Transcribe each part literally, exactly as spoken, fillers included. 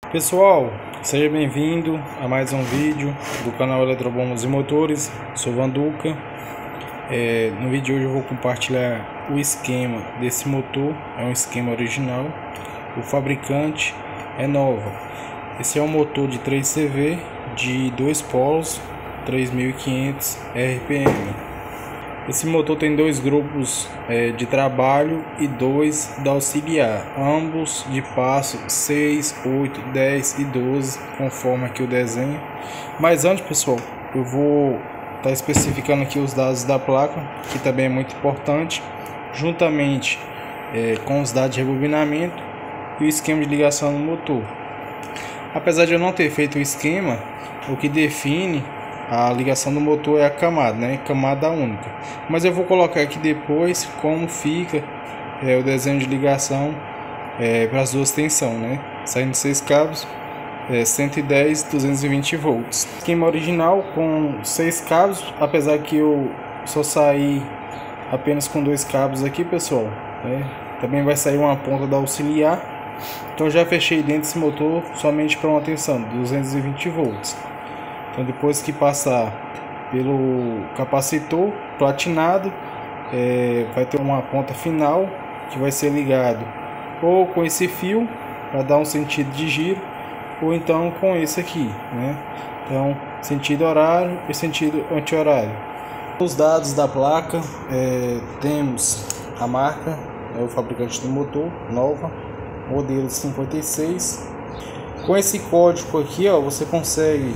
Pessoal, seja bem-vindo a mais um vídeo do canal Eletrobombas e Motores. Sou Vanduca. É, no vídeo de hoje eu vou compartilhar o esquema desse motor. É um esquema original. O fabricante é Nova. Esse é um motor de três C V de dois polos, três mil e quinhentos R P M. Esse motor tem dois grupos é, de trabalho e dois da auxiliar, ambos de passo seis, oito, dez e doze, conforme aqui o desenho. Mas antes, pessoal, eu vou estar tá especificando aqui os dados da placa, que também é muito importante, juntamente é, com os dados de rebobinamento e o esquema de ligação no motor. Apesar de eu não ter feito o esquema, o que define a ligação do motor é a camada, né? Camada única. Mas eu vou colocar aqui depois como fica é, o desenho de ligação é, para as duas tensões, né? Saindo seis cabos, é, cento e dez, duzentos e vinte volts. Esquema original com seis cabos, apesar que eu só saí apenas com dois cabos aqui, pessoal. Né? Também vai sair uma ponta da auxiliar. Então já fechei dentro desse motor somente para uma tensão de duzentos e vinte volts. Então depois que passar pelo capacitor platinado, é, vai ter uma ponta final que vai ser ligado ou com esse fio para dar um sentido de giro, ou então com esse aqui, né? Então sentido horário e sentido anti-horário. Os dados da placa, é, temos a marca, é o fabricante do motor, Nova, modelo cinquenta e seis. Com esse código aqui, ó, você consegue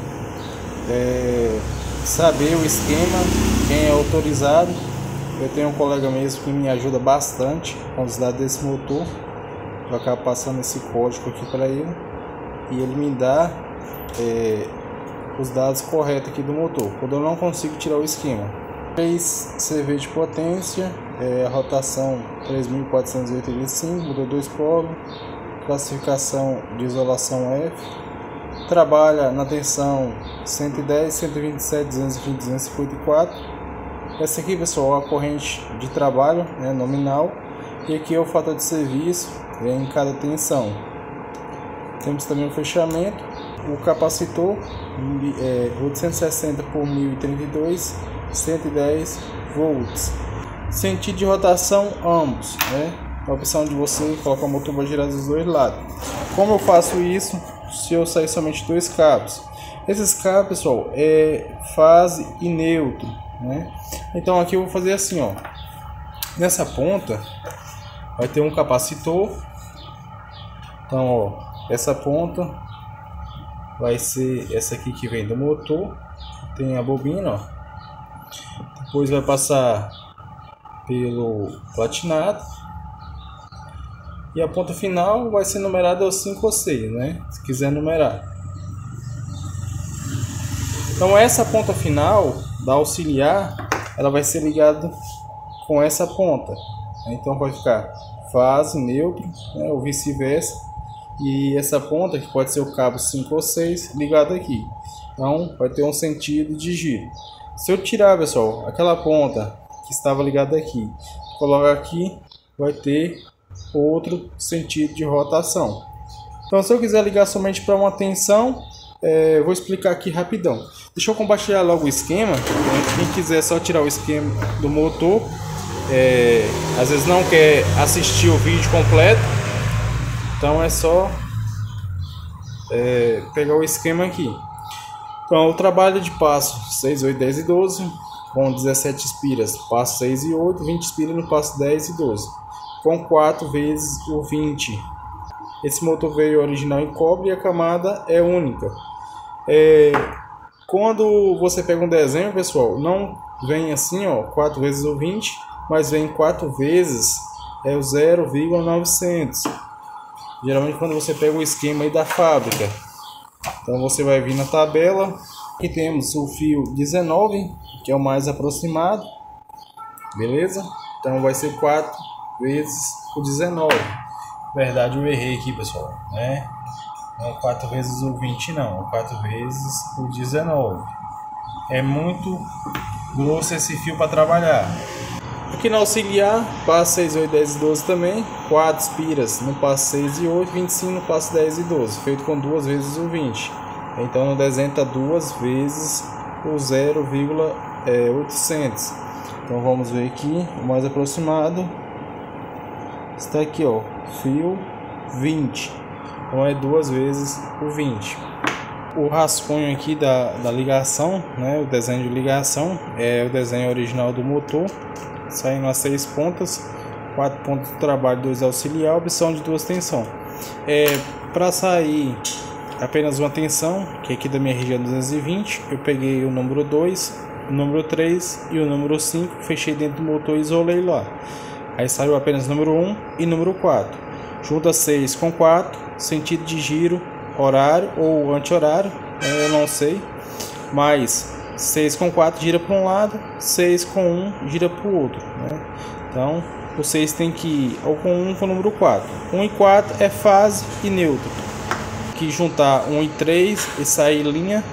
É, saber o esquema, quem é autorizado. Eu tenho um colega mesmo que me ajuda bastante com os dados desse motor. Eu acabo passando esse código aqui para ele e ele me dá é, os dados corretos aqui do motor, quando eu não consigo tirar o esquema. três C V de potência, é, a rotação três mil quatrocentos e oitenta e cinco, motor dois polos, classificação de isolação F. Trabalha na tensão cento e dez, cento e vinte e sete, duzentos e vinte, duzentos e cinquenta e quatro. Essa aqui, pessoal, é a corrente de trabalho, né, nominal. E aqui é o fator de serviço em cada tensão. Temos também o fechamento, o capacitor é, oitocentos e sessenta por mil e trinta e dois, cento e dez volts. Sentido de rotação ambos, né? A opção de você colocar o motor para girar dos dois lados. Como eu faço isso se eu sair somente dois cabos? Esses cabos, pessoal, é fase e neutro, né? Então aqui eu vou fazer assim, ó. Nessa ponta vai ter um capacitor. Então, ó, essa ponta vai ser essa aqui que vem do motor. Tem a bobina, ó. Depois vai passar pelo platinado. E a ponta final vai ser numerada aos cinco ou seis, né? Se quiser numerar. Então essa ponta final da auxiliar, ela vai ser ligada com essa ponta. Então vai ficar fase, neutro, né? Ou vice-versa. E essa ponta, que pode ser o cabo cinco ou seis, ligado aqui. Então vai ter um sentido de giro. Se eu tirar, pessoal, aquela ponta que estava ligada aqui, colocar aqui, vai ter outro sentido de rotação. Então, se eu quiser ligar somente para uma tensão, é, vou explicar aqui rapidão. Deixa eu compartilhar logo o esquema. Quem quiser só tirar o esquema do motor, é, às vezes não quer assistir o vídeo completo, então é só é, pegar o esquema aqui. Então, o trabalho de passo seis, oito, dez e doze, com dezessete espiras, passo seis e oito, vinte espiras no passo dez e doze. Com quatro vezes o vinte. Esse motor veio original em cobre e a camada é única. É, quando você pega um desenho, pessoal, não vem assim, ó, quatro vezes o vinte, mas vem quatro vezes é o zero vírgula novecentos. Geralmente quando você pega o esquema aí da fábrica. Então você vai vir na tabela. Aqui temos o fio dezenove, que é o mais aproximado. Beleza? Então vai ser quatro vezes o dezenove. Na verdade eu errei aqui, pessoal, né? Não é quatro vezes o vinte, não, é quatro vezes o dezenove. É muito grosso esse fio para trabalhar. Aqui no auxiliar, passo seis, oito, dez e doze também. quatro espiras no passo seis e oito, vinte e cinco no passo dez e doze, feito com duas vezes o vinte. Então no desenho está duas vezes o zero vírgula oitocentos. Então vamos ver aqui, o mais aproximado está aqui, ó, fio vinte. Então é duas vezes o vinte. O rascunho aqui da, da ligação, né, o desenho de ligação, é o desenho original do motor, saindo as seis pontas, quatro pontos de trabalho, dois auxiliar, opção de duas tensão. É, para sair apenas uma tensão, que aqui da minha região duzentos e vinte, eu peguei o número dois, o número três e o número cinco, fechei dentro do motor e isolei lá. Aí saiu apenas o número um e número quatro. Junta seis com quatro, sentido de giro, horário ou anti-horário, eu não sei, mas seis com quatro gira para um lado, seis com um gira para o outro, né? Então o seis tem que ir ou com um com o número quatro. um e quatro é fase e neutro, que juntar um e três e sair linha,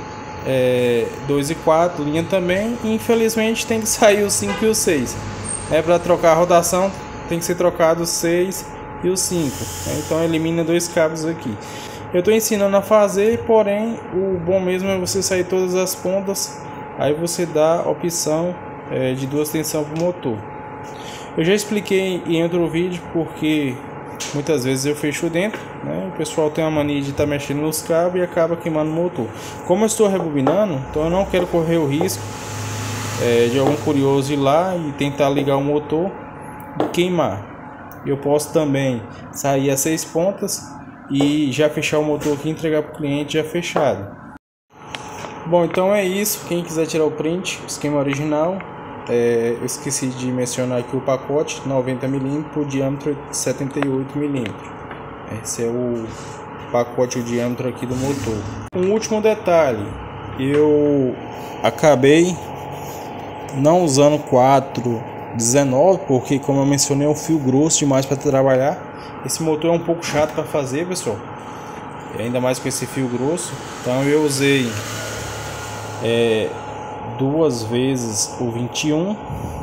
é, dois e quatro linha também, e infelizmente tem que sair o cinco e o seis. É, para trocar a rotação tem que ser trocado o seis e o cinco, né? Então elimina dois cabos aqui. Eu estou ensinando a fazer, porém o bom mesmo é você sair todas as pontas, aí você dá a opção é, de duas tensões para o motor. Eu já expliquei em outro vídeo porque muitas vezes eu fecho dentro, né? O pessoal tem a mania de estar tá mexendo nos cabos e acaba queimando o motor. Como eu estou rebobinando, então eu não quero correr o risco é, de algum curioso ir lá e tentar ligar o motor e queimar. Eu posso também sair as seis pontas e já fechar o motor aqui e entregar para o cliente já fechado. Bom, então é isso. Quem quiser tirar o print, o esquema original, é, eu esqueci de mencionar aqui o pacote noventa milímetros por diâmetro de setenta e oito milímetros. Esse é o pacote, o diâmetro aqui do motor. Um último detalhe, eu acabei não usando quatro dezenove porque, como eu mencionei, é um fio grosso demais para trabalhar. Esse motor é um pouco chato para fazer, pessoal, e ainda mais com esse fio grosso. Então eu usei é, duas vezes o vinte e um,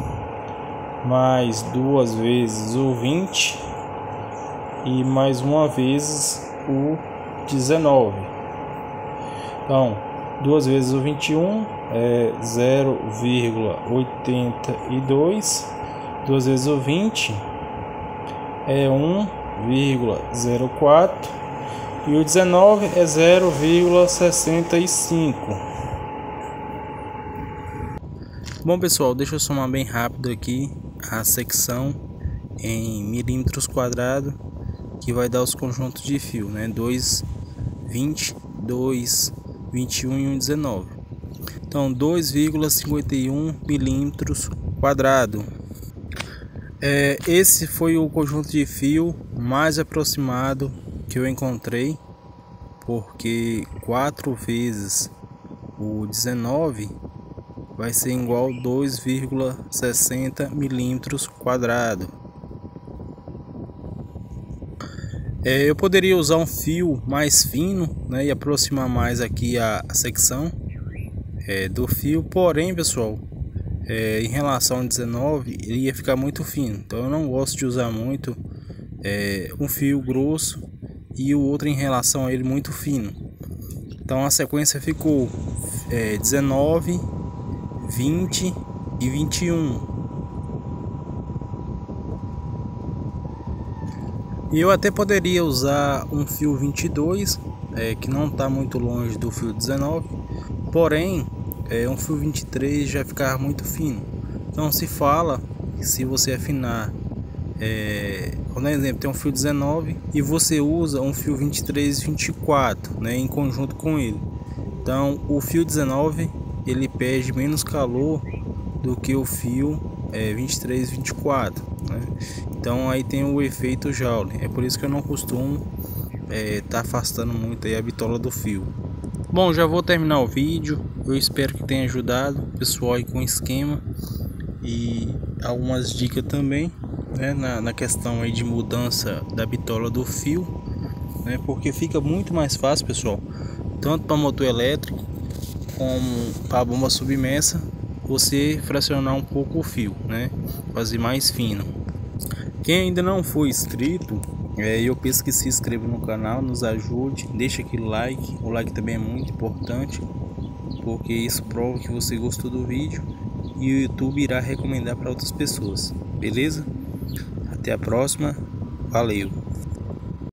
mais duas vezes o vinte e mais uma vez o dezenove. Então duas vezes o vinte e um é zero vírgula oitenta e dois, duas vezes o vinte é um vírgula zero quatro e o dezenove é zero vírgula sessenta e cinco. Bom, pessoal, deixa eu somar bem rápido aqui a secção em milímetros quadrados, que vai dar os conjuntos de fio, né? dois, vinte, dois, vinte e um e um dezenove. Então dois vírgula cinquenta e um milímetros quadrados. É, esse foi o conjunto de fio mais aproximado que eu encontrei, porque quatro vezes o dezenove vai ser igual a dois vírgula sessenta milímetros quadrados. É, eu poderia usar um fio mais fino, né, e aproximar mais aqui a, a secção é, do fio, porém, pessoal, É, em relação ao dezenove, ele ia ficar muito fino, então eu não gosto de usar muito é, um fio grosso e o outro em relação a ele muito fino. Então a sequência ficou é, dezenove, vinte e vinte e um. E eu até poderia usar um fio vinte e dois, é, que não está muito longe do fio dezenove, porém é, um fio vinte e três já ficar muito fino. Então se fala que se você afinar, é, por exemplo, tem um fio dezenove e você usa um fio vinte e três e vinte e quatro, né, em conjunto com ele, então o fio dezenove ele perde menos calor do que o fio é, vinte e três e vinte e quatro, né? Então aí tem o efeito Joule. É por isso que eu não costumo é, tá afastando muito aí a bitola do fio. Bom, já vou terminar o vídeo. Eu espero que tenha ajudado o pessoal aí com o esquema e algumas dicas também, né, na, na questão aí de mudança da bitola do fio, né, porque fica muito mais fácil, pessoal, tanto para motor elétrico como para bomba submersa, você fracionar um pouco o fio, né? Fazer mais fino. Quem ainda não foi inscrito, é, eu peço que se inscreva no canal, nos ajude, deixa aquele like. O like também é muito importante, porque isso prova que você gostou do vídeo e o YouTube irá recomendar para outras pessoas, beleza? Até a próxima, valeu!